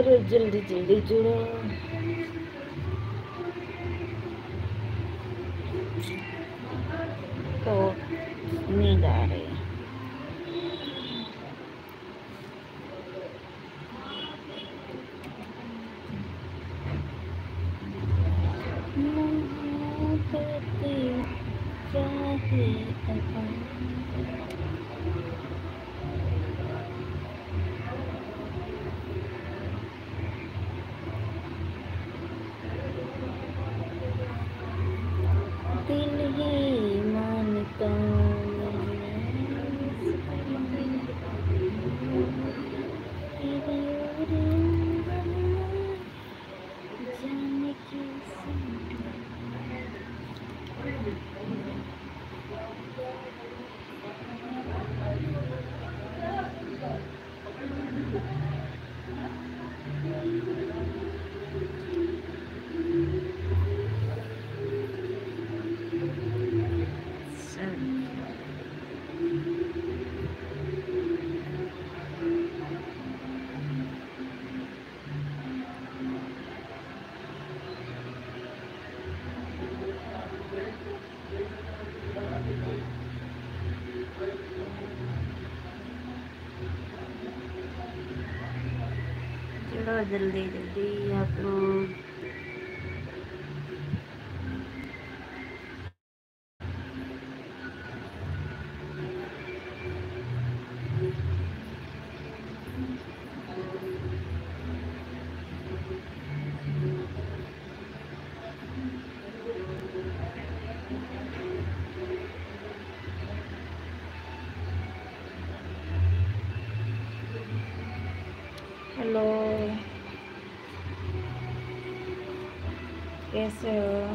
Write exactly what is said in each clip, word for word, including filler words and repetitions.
जुड़ो जल्दी जल्दी जुड़ो। तो नींद आ रही है। चाहे दिल ही मानता जाने की चलो जल्दी जल्दी आप लोग। हेलो, कैसे हो?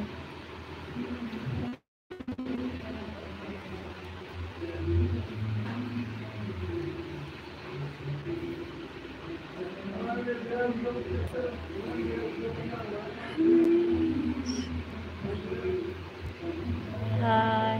हाय।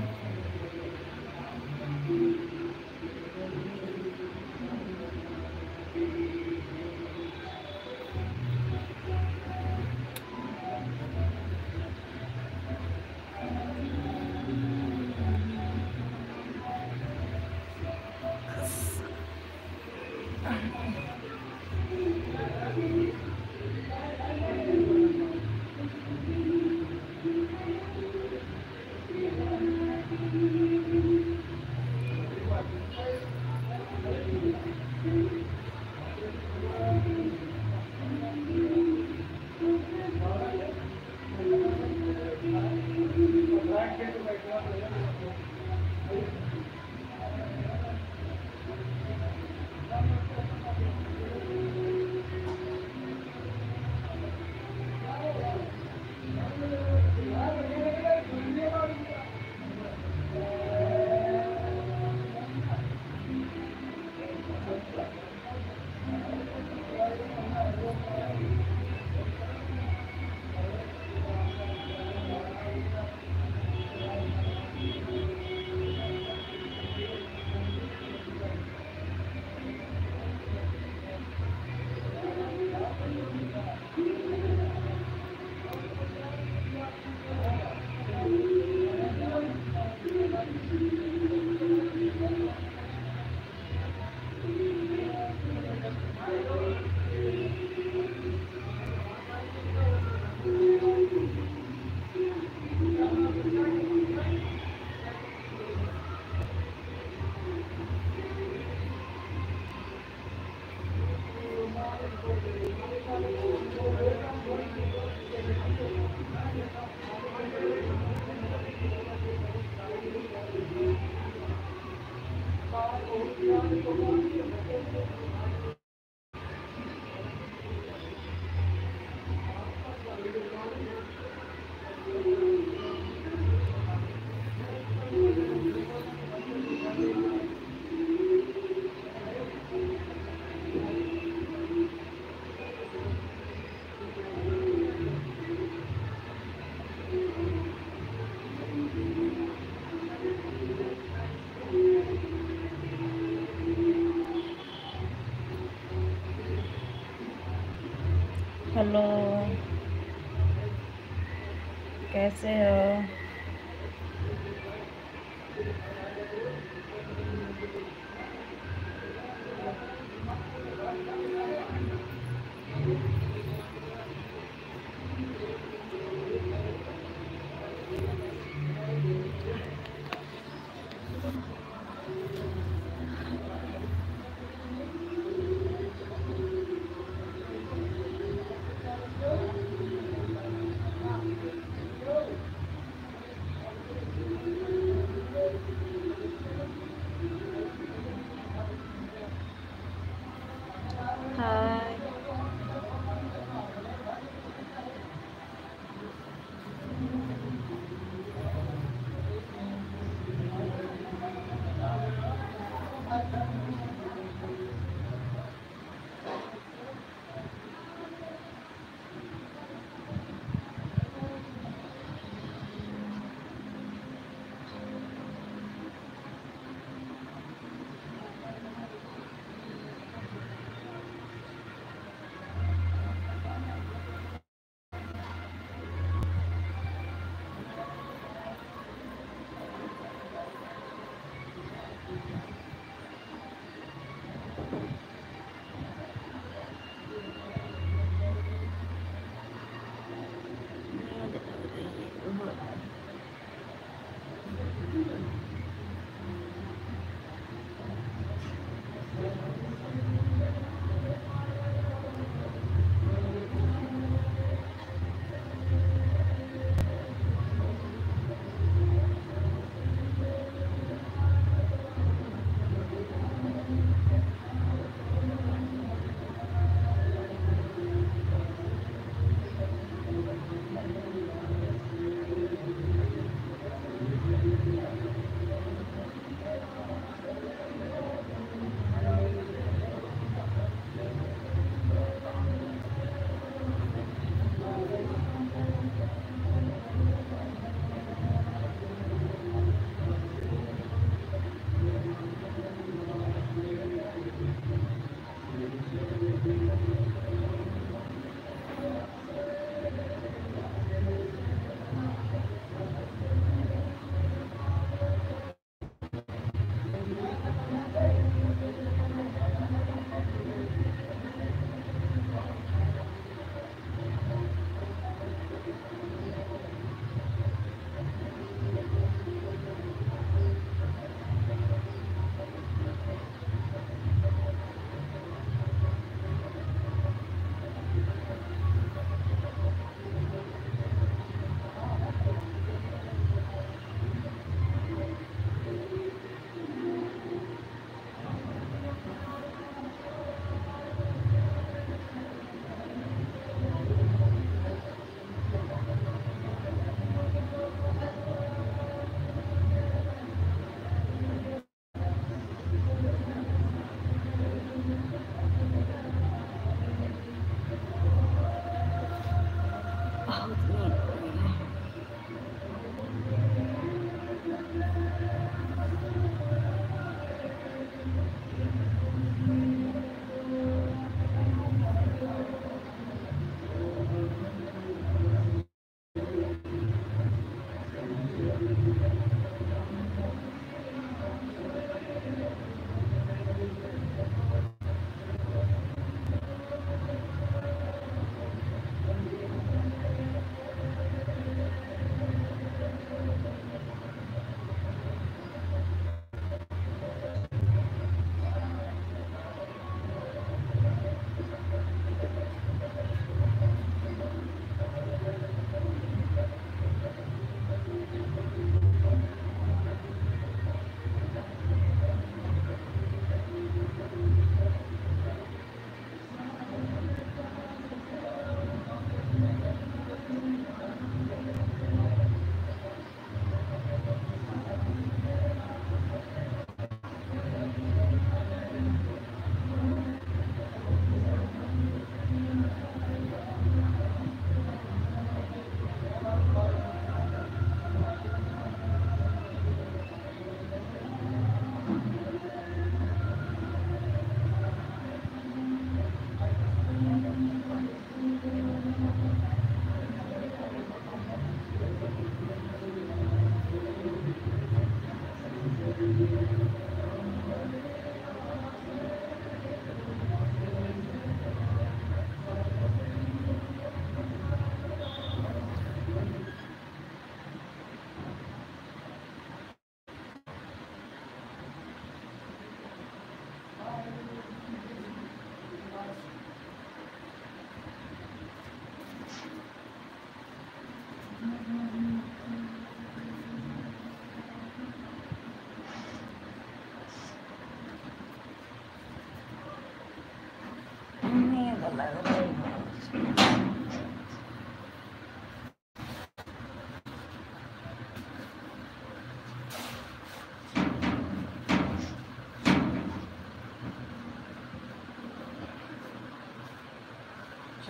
कैसे हो?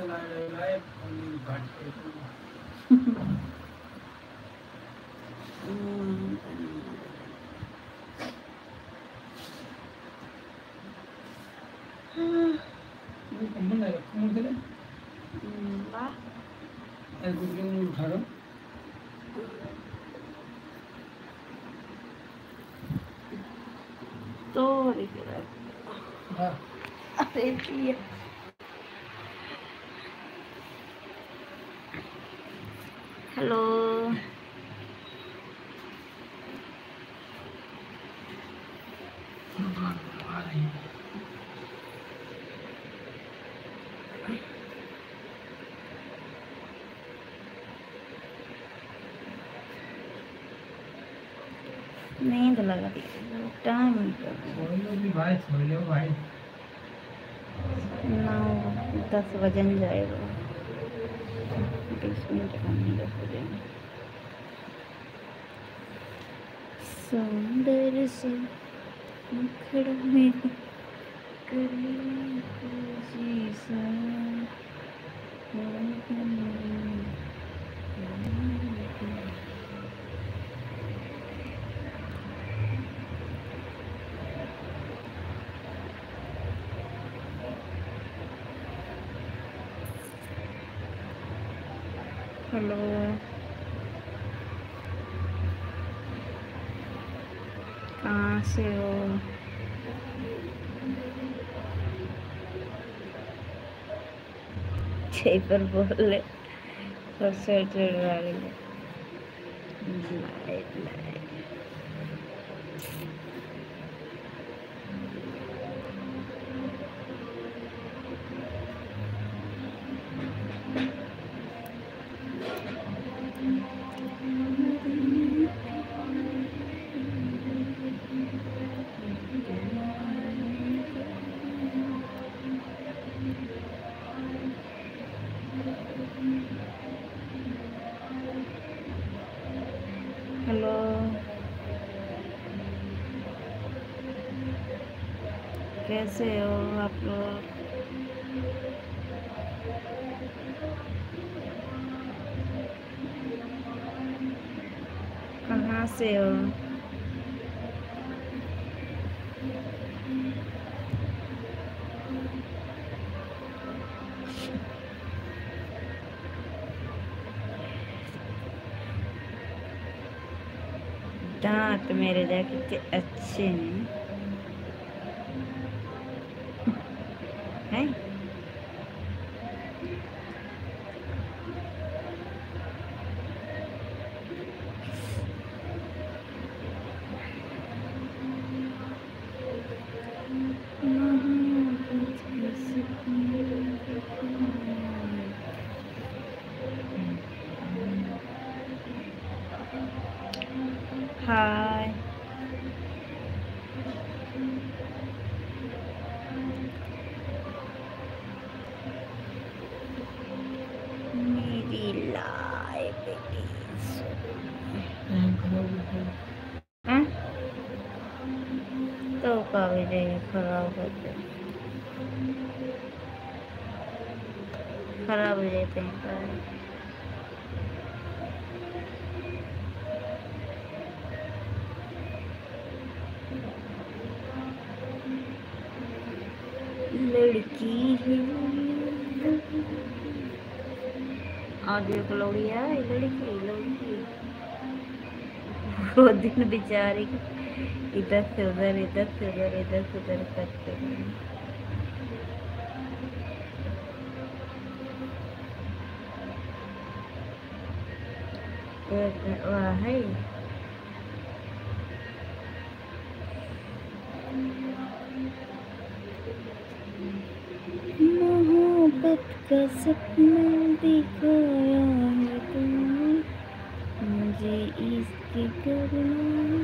तो हेलो नींद लगा रही है टाइम भाई छोड़ो भाई नौ दस बजन जाएगा बीस मिनट का दस बजे सौंदर्य से मुखड़ा में करी खुशी सा हेलो कहाँ से हो छह पर बोले और सर चढ़ रही है लाइट लाइट हेलो कैसे हो आप लोग कहाँ से हो दांत मेरे जा कितने अच्छे हैं हैं हाय मेरी लाइफ तो का विजय खराब होते खराब हो जाते हैं लड़की है आदियो को लौड़ी है लड़की लड़की वो दिन बेचारी इधर से उधर इधर से उधर इधर से उधर करते वह है मोहब्बत का सपना दिखाया है तुमने मुझे इसकी करना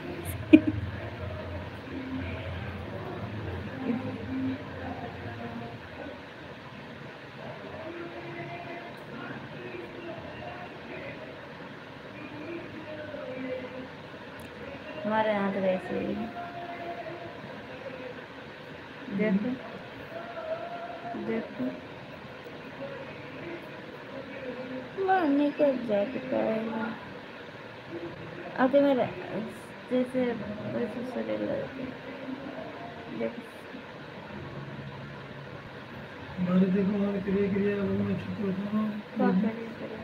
हमारे यहाँ तो वैसे ही देखो देखो बाहर निकल जाके पाएगा आते मेरे जैसे वैसे सरे लगते देख हमारे देखो हमारे क्रिया क्रिया लोगों में छुपे होते हैं क्या करें करें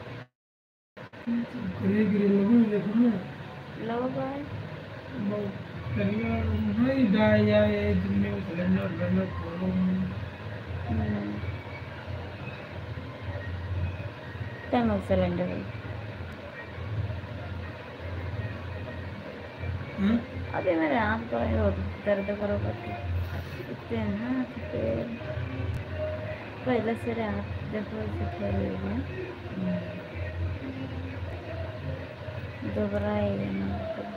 क्रिया क्रिया लोगों में देखो ना लोग आए करिया नहीं डाय या ये दिन में सिलेंडर सिलेंडर खोलो तंग सिलेंडर अभी मेरे हाथ तो दर्द करो करके इतने हाथ पैर पहले से हाथ देखो ऐसे खेल दोबारा ना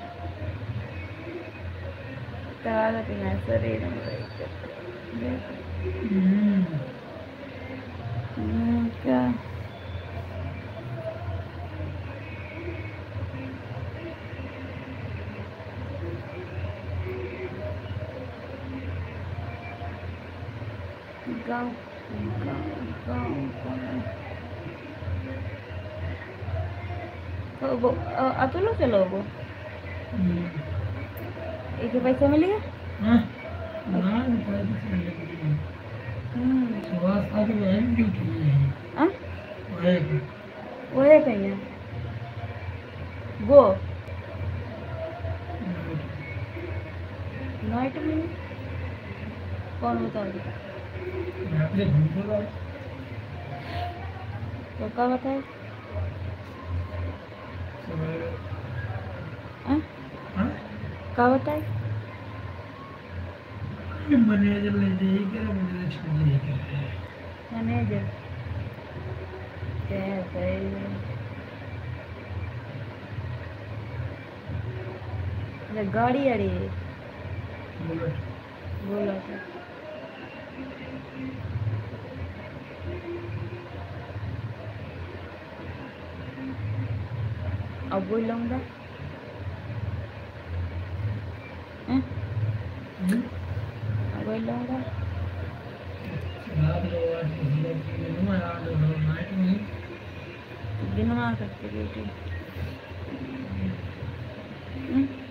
तवाला पीना शरीर क्या गाँव गाँव अतुल चलो वो एक पैसा मिलेगा वो है कहीं गो नाइट में कौन बता तो क्या बताए क्या बताए मैनेजर ले जाइए क्या मैनेजर छोड़ जाइए क्या मैनेजर क्या सही गाड़ी आ रही है बोला था अब बोल लूँगा अब बोल लूँगा दिन में करते बेटे